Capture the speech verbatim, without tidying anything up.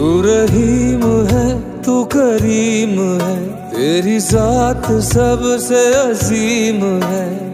تو رحیم ہے تو کریم ہے، تیری ذات سب سے عظیم ہے۔